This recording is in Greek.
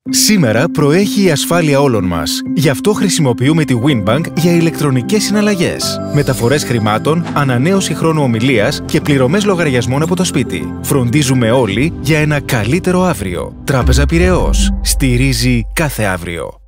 Σήμερα προέχει η ασφάλεια όλων μας. Γι' αυτό χρησιμοποιούμε τη Winbank για ηλεκτρονικές συναλλαγές, μεταφορές χρημάτων, ανανέωση χρόνου ομιλίας και πληρωμές λογαριασμών από το σπίτι. Φροντίζουμε όλοι για ένα καλύτερο αύριο. Τράπεζα Πειραιώς. Στηρίζει κάθε αύριο.